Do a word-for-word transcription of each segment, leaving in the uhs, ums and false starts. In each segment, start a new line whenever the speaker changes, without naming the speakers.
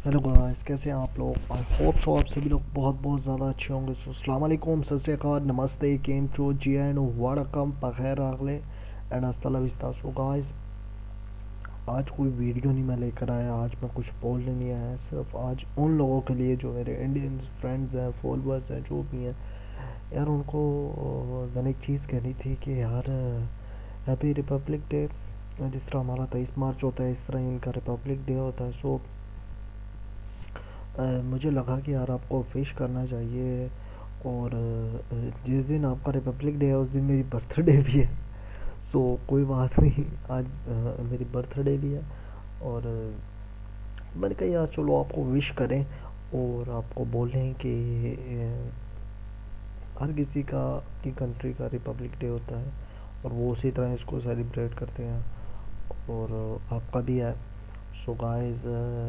Hello guys, कैसे हैं आप लोग। आई होप सो आप सभी लोग बहुत बहुत ज़्यादा अच्छे होंगे। सो अस्सलाम वालेकुम, सत श्री अकाल, नमस्ते, केम टू जी एंड वड़कम बखैर आगले एंड अस्सलाम विस्ता। सो गाइस, आज कोई वीडियो नहीं मैं लेकर आया, आज मैं कुछ बोलने नहीं आया, सिर्फ आज उन लोगों के लिए जो मेरे इंडियन फ्रेंड्स हैं, फॉलोअर्स हैं, जो भी हैं यार, उनको मैंने एक चीज़ कहनी थी कि यार हैप्पी रिपब्लिक डे। जिस तरह हमारा तेईस मार्च होता है, इस तरह इनका रिपब्लिक डे होता है। सो Uh, मुझे लगा कि यार आपको विश करना चाहिए। और uh, जिस दिन आपका रिपब्लिक डे है उस दिन मेरी बर्थडे भी है। सो so, कोई बात नहीं, आज uh, मेरी बर्थडे भी है। और uh, मैंने कहा यार चलो आपको विश करें और आपको बोलें कि uh, हर किसी का अपनी कंट्री का रिपब्लिक डे होता है और वो उसी तरह इसको सेलिब्रेट करते हैं, और uh, आपका भी है। सो गाइस,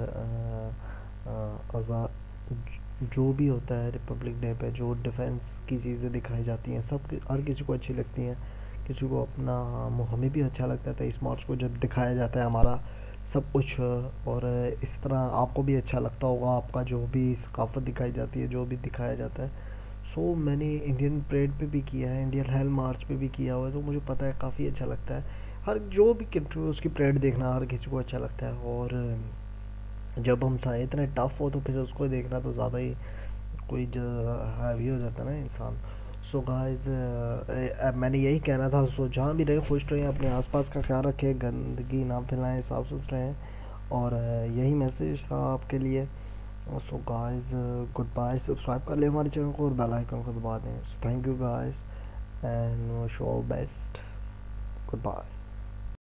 आज़ा जो भी होता है रिपब्लिक डे पे, जो डिफेंस की चीज़ें दिखाई जाती हैं, सब हर किसी को अच्छी लगती हैं। किसी को अपना, हमें भी अच्छा लगता था इस मार्च को जब दिखाया जाता है हमारा सब कुछ। और इस तरह आपको भी अच्छा लगता होगा, आपका जो भी सकाफत दिखाई जाती है, जो भी दिखाया जाता है। सो मैंने इंडियन परेड पे भी किया है, इंडियन हेल्थ मार्च पे भी किया हुआ है, तो मुझे पता है काफ़ी अच्छा लगता है। हर जो भी कंट्री उसकी परेड देखना हर किसी को अच्छा लगता है। और जब हम चाहे इतने टफ हो तो फिर उसको देखना तो ज़्यादा ही कोई हैवी हो जाता है ना इंसान। सो गाइस, मैंने यही कहना था। सो जहाँ भी रहे खुश रहें, अपने आसपास का ख्याल रखें, गंदगी ना फैलाएं, साफ़ सुथरे रहें। और uh, यही मैसेज था आपके लिए। So guys, good bye. Subscribe कर लें हमारे चैनल को और बेल आइकन को दबा दें। So thank you guys and wish you all best. Good bye.